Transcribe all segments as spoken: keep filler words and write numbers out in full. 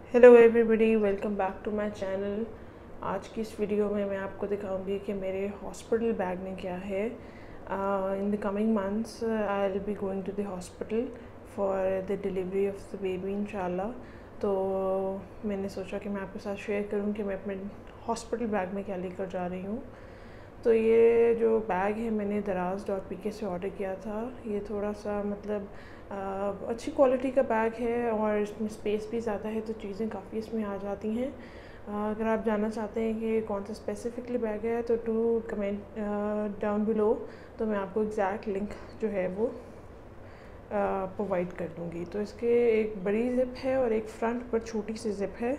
Hello everybody, welcome back to my channel. आज की इस वीडियो में मैं आपको दिखाऊंगी कि मेरे हॉस्पिटल बैग में क्या है। In the coming months I will be going to the hospital for the delivery of the baby इंशाल्लाह। तो मैंने सोचा कि मैं आपके साथ शेयर करूं कि मैं अपने हॉस्पिटल बैग में क्या लेकर जा रही हूँ। तो ये जो बैग है मैंने दराज डॉट पी के से ऑर्डर किया था। ये थोड़ा सा मतलब आ, अच्छी क्वालिटी का बैग है और इसमें स्पेस भी ज़्यादा है, तो चीज़ें काफ़ी इसमें आ जाती हैं। आ, अगर आप जानना चाहते हैं कि कौन सा स्पेसिफिकली बैग है तो टू कमेंट डाउन बिलो, तो मैं आपको एग्जैक्ट लिंक जो है वो प्रोवाइड कर दूँगी। तो इसके एक बड़ी ज़िप है और एक फ्रंट पर छोटी सी ज़िप है।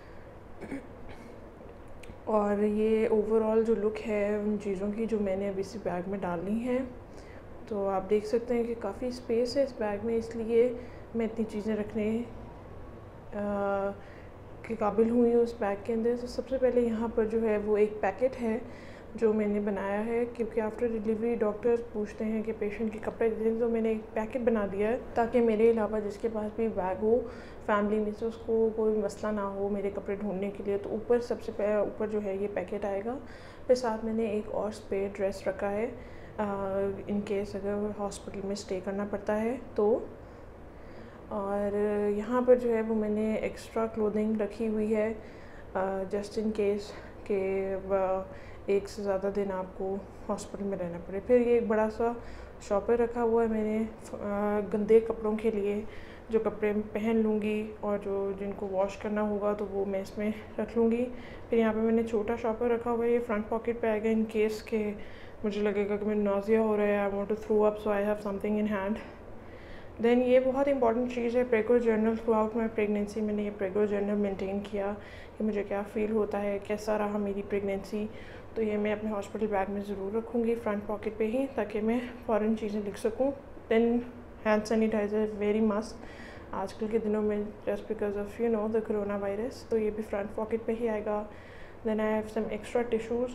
और ये ओवरऑल जो लुक है उन चीज़ों की जो मैंने अभी इसी बैग में डालनी है, तो आप देख सकते हैं कि काफ़ी स्पेस है इस बैग में, इसलिए मैं इतनी चीज़ें रखने आ, के काबिल हुई हूँ उस बैग के अंदर। तो सबसे पहले यहाँ पर जो है वो एक पैकेट है जो मैंने बनाया है, क्योंकि आफ्टर डिलीवरी डॉक्टर्स पूछते हैं कि पेशेंट के कपड़े दें, तो मैंने एक पैकेट बना दिया है ताकि मेरे अलावा जिसके पास भी बैग हो फैमिली में से उसको कोई मसला ना हो मेरे कपड़े ढूंढने के लिए। तो ऊपर सबसे पहले ऊपर जो है ये पैकेट आएगा। फिर साथ मैंने एक और स्पेयर ड्रेस रखा है इन केस अगर हॉस्पिटल में स्टे करना पड़ता है तो। और यहाँ पर जो है वो मैंने एक्स्ट्रा क्लोथिंग रखी हुई है जस्ट इन केस के एक से ज़्यादा दिन आपको हॉस्पिटल में रहना पड़े। फिर ये एक बड़ा सा शॉपर रखा हुआ है मैंने आ, गंदे कपड़ों के लिए, जो कपड़े पहन लूँगी और जो जिनको वॉश करना होगा तो वो मैं इसमें रख लूँगी। फिर यहाँ पे मैंने छोटा शॉपर रखा हुआ है, ये फ्रंट पॉकेट पे आएगा इन केस के मुझे लगेगा कि मेरे नाज़िया हो रहा है, I want to throw up, so I have something in hand. Then ये बहुत इंपॉर्टेंट चीज़ है Prego journal. Throughout my pregnancy मैंने ये प्रेगो जर्नल मेंटेन किया कि मुझे क्या फ़ील होता है, कैसा रहा मेरी प्रेगनेंसी। तो ये मैं अपने हॉस्पिटल बैग में ज़रूर रखूँगी फ्रंट पॉकेट पे ही, ताकि मैं फ़ौरन चीज़ें लिख सकूँ। Then hand sanitizer very must आजकल के दिनों में, just because of you know the corona virus, तो ये भी फ्रंट पॉकेट पे ही आएगा। Then I have some extra tissues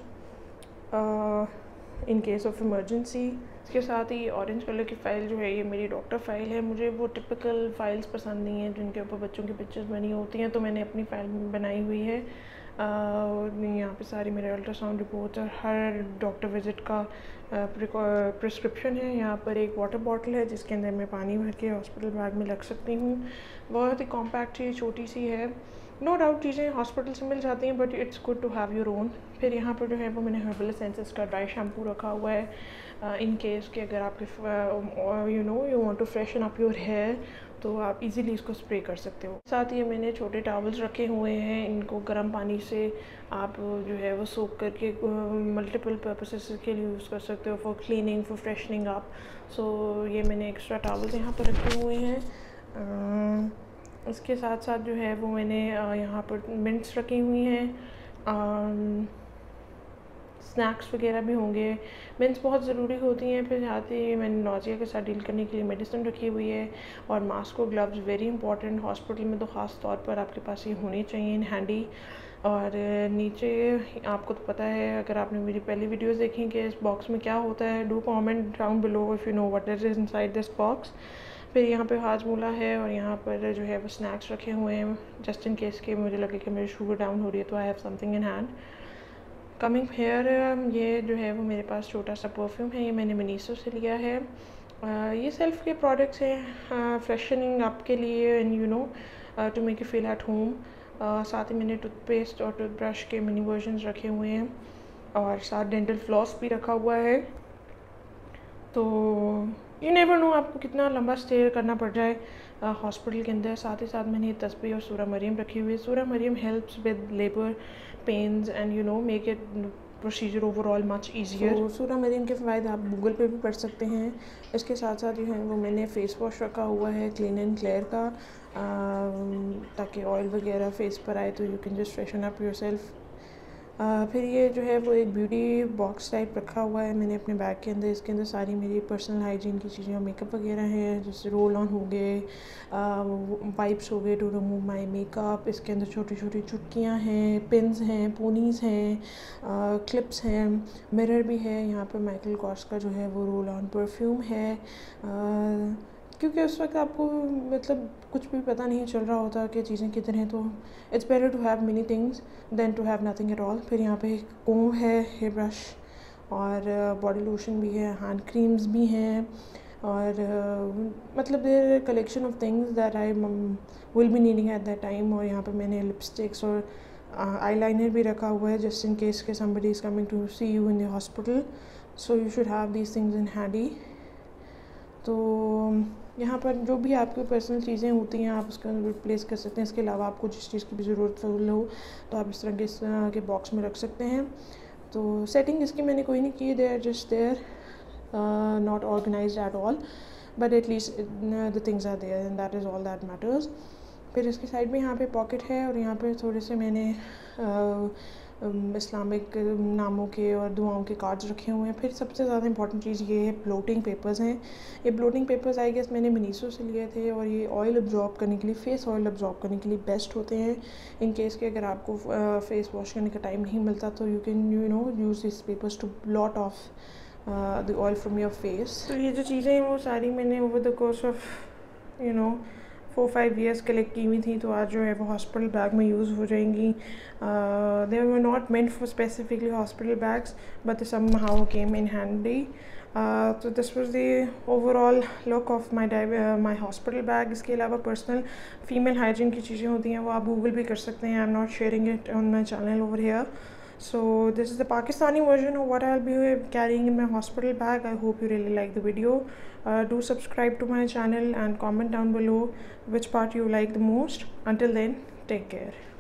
in case of emergency. इसके साथ ही ऑरेंज कलर की फ़ाइल जो है ये मेरी डॉक्टर फ़ाइल है। मुझे वो टिपिकल फ़ाइल्स पसंद नहीं हैं जिनके ऊपर बच्चों की पिक्चर्स बनी होती हैं, तो मैंने अपनी फ़ाइल बनाई हुई है। यहाँ पे सारी मेरे अल्ट्रासाउंड रिपोर्ट्स और हर डॉक्टर विज़िट का प्रिस्क्रिप्शन है। यहाँ पर एक वाटर बॉटल है जिसके अंदर मैं पानी भर के हॉस्पिटल बैग में रख सकती हूँ। बहुत ही कॉम्पैक्ट चीज़, छोटी सी है। नो डाउट चीज़ें हॉस्पिटल से मिल जाती हैं, but it's good to have your own. फिर यहाँ पर जो है वो मैंने हर्बल एसेंसेस का ड्राई शैम्पू रखा हुआ है इन केस कि अगर आपके you know you want to freshen up your hair तो आप इजीली इसको स्प्रे कर सकते हो। साथ ही मैंने छोटे टॉवल्स रखे हुए हैं, इनको गर्म पानी से आप जो है वो सोक करके मल्टीपल पर्पसेस के लिए यूज़ कर सकते हो, for cleaning, for freshening up. So ये मैंने एक्स्ट्रा टॉवल्स यहाँ पर रखे हुए हैं। uh, इसके साथ साथ जो है वो मैंने यहाँ पर मिंट्स रखी हुई हैं, स्नैक्स वगैरह भी होंगे। मिंट्स बहुत ज़रूरी होती हैं। फिर साथ ही मैंने नौजिया के साथ डील करने के लिए मेडिसिन रखी हुई है, और मास्क और ग्लव्स वेरी इंपॉर्टेंट हॉस्पिटल में तो ख़ास तौर पर आपके पास ये होने चाहिए इन हैंडी। और नीचे आपको तो पता है, अगर आपने मेरी पहली वीडियोस देखी कि इस बॉक्स में क्या होता है, do comment down below if you know what is inside this box. फिर यहाँ पे हाजमूला है और यहाँ पर जो है वो स्नैक्स रखे हुए हैं जस्ट इन केस के मुझे लगे कि मेरी शुगर डाउन हो रही है तो I have something in hand. Coming here, ये जो है वो मेरे पास छोटा सा परफ्यूम है, ये मैंने मनीसो से लिया है। uh, ये सेल्फ के प्रोडक्ट्स हैं फ्रेशनिंग अप के लिए and you know to make you feel at home. साथ ही मैंने टूथपेस्ट और टूथब्रश के मिनी वर्जन्स रखे हुए हैं, और साथ डेंटल फ्लॉस भी रखा हुआ है। तो यू नेवर नो आपको कितना लंबा स्टे करना पड़ जाए हॉस्पिटल के अंदर। साथ ही साथ मैंने ये तस्बीह और सूरह मरियम रखी हुई है। Surah Maryam helps with labour pains and you know make it procedure overall much easier. Surah Maryam के फ़ायदे आप गूगल पे भी पढ़ सकते हैं। इसके साथ साथ जो है वो मैंने फ़ेस वॉश रखा हुआ है क्लीन एंड क्लियर का, ताकि ऑयल वगैरह फेस पर आए तो you can just freshen up yourself. Uh, फिर ये जो है वो एक ब्यूटी बॉक्स टाइप रखा हुआ है मैंने अपने बैग के अंदर। इसके अंदर सारी मेरी पर्सनल हाइजीन की चीज़ें और मेकअप वगैरह हैं, जैसे रोल ऑन हो गए, वाइप्स हो गए टू रिमूव माय मेकअप। इसके अंदर छोटी छोटी चुटकियाँ हैं, पिन्स हैं, पोनीज़ हैं, क्लिप्स हैं, मिरर भी है। यहाँ पर माइकल कॉर्स का जो है वो रोल ऑन परफ्यूम है। uh, क्योंकि उस वक्त आपको मतलब कुछ भी पता नहीं चल रहा होता कि चीज़ें किधर हैं, तो it's better to have many things then to have nothing at all. फिर यहाँ पे कोम है, हेयर ब्रश और बॉडी लोशन भी है, हैंड क्रीम्स भी हैं और uh, मतलब there collection of things that I will be needing at that time. और यहाँ पे मैंने लिपस्टिक्स और आईलाइनर भी रखा हुआ है जस्ट इन केस के somebody is coming to see you in the hospital, so you should have these things in handy. तो यहाँ पर जो भी आपकी पर्सनल चीज़ें होती हैं आप उसके अंदर प्लेस कर सकते हैं। इसके अलावा आपको जिस चीज़ की भी ज़रूरत हो तो आप इस तरह के इस तरह के बॉक्स में रख सकते हैं। तो सेटिंग इसकी मैंने कोई नहीं की, they are just there, not organized at all, but at least the things are there and that is all that matters. फिर इसके साइड में यहाँ पे पॉकेट है और यहाँ पे थोड़े से मैंने uh, इस्लामिक नामों के और दुआओं के कार्ड्स रखे हुए हैं। फिर सबसे ज़्यादा इंपॉर्टेंट चीज़ ये है ब्लोटिंग पेपर्स हैं। ये ब्लोटिंग पेपर्स आई गेस मैंने मिनीसो से लिए थे और ये ऑयल अब्जॉर्ब करने के लिए, फेस ऑयल अब्जॉर्ब करने के लिए बेस्ट होते हैं। इन केस के अगर आपको फेस वॉश करने का टाइम नहीं मिलता तो you can you know use this papers to blot off the oil from your face. तो ये जो चीज़ें हैं वो सारी मैंने over the course of you know four five years collect की हुई थी, तो आज जो है वो हॉस्पिटल बैग में यूज़ हो जाएंगी। They were not meant for specifically hospital bags but somehow came in handy. तो this was the overall look of my my hospital bag. इसके अलावा पर्सनल फीमेल हाइजीन की चीज़ें होती हैं वो आप गूगल भी कर सकते हैं। I am not sharing it on my channel over here. So this is the Pakistani version of what I'll be carrying in my hospital bag. I hope you really like the video. Uh, do subscribe to my channel and comment down below which part you like the most. Until then, take care.